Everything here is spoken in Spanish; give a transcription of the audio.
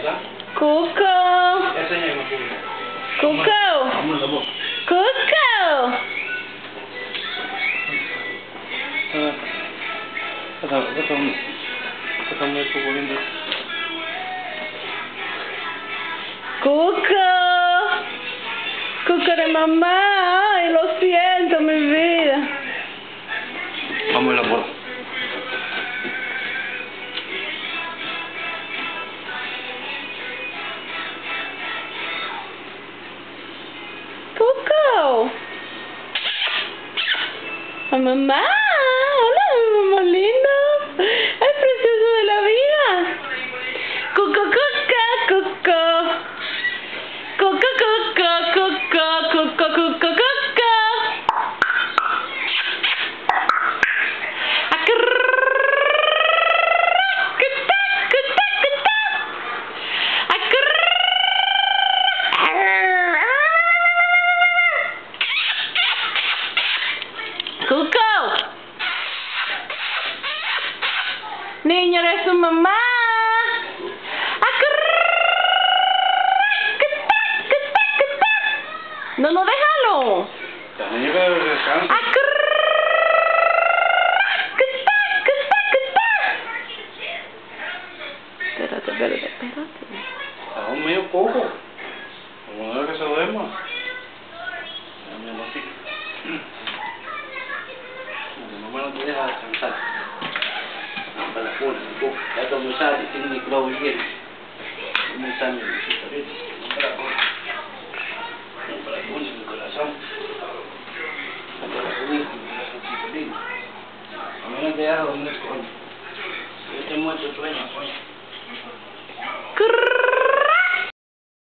Cuco. Cuco. Cuco. Cuco. Cuco de mamá. Ay, lo siento, mi vida. Vamos a la puerta. Cuco. A mamá. Hola, mamá lindo. Es precioso de la vida. Cuco, cuco, cuco. Cuco, cuco, cuco, cuco, cuco, cuco. Cuco. Niño de su mamá. No, no, déjalo. Espérate. Aún medio poco. Como no es que se duerma. No me lo deja descansar. Para la cuna, ya cuando sale, tiene mi globo lleno. No está mi chiquito. Para la cuna, mi corazón. Para la cuna, mi corazón chiquitito. A mí no te deja dormir, coño. Yo te muerto sueño, coño.